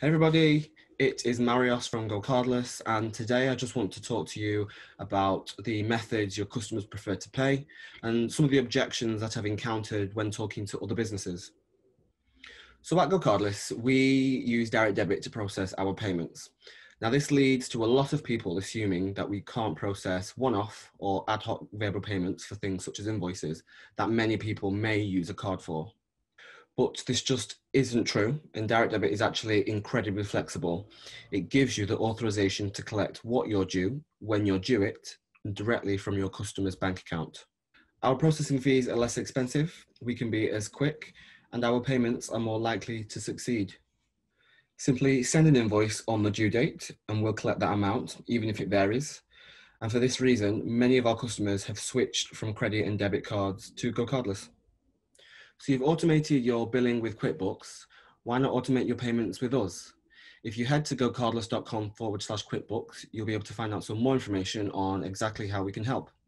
Hey everybody, it is Marios from GoCardless, and today I just want to talk to you about the methods your customers prefer to pay and some of the objections that I've encountered when talking to other businesses. So at GoCardless, we use direct debit to process our payments. Now this leads to a lot of people assuming that we can't process one-off or ad hoc variable payments for things such as invoices that many people may use a card for. But this just isn't true, and direct debit is actually incredibly flexible. It gives you the authorization to collect what you're due, when you're due it, directly from your customer's bank account. Our processing fees are less expensive, we can be as quick, and our payments are more likely to succeed. Simply send an invoice on the due date, and we'll collect that amount, even if it varies. And for this reason, many of our customers have switched from credit and debit cards to GoCardless. So you've automated your billing with QuickBooks. Why not automate your payments with us? If you head to gocardless.com/QuickBooks, you'll be able to find out some more information on exactly how we can help.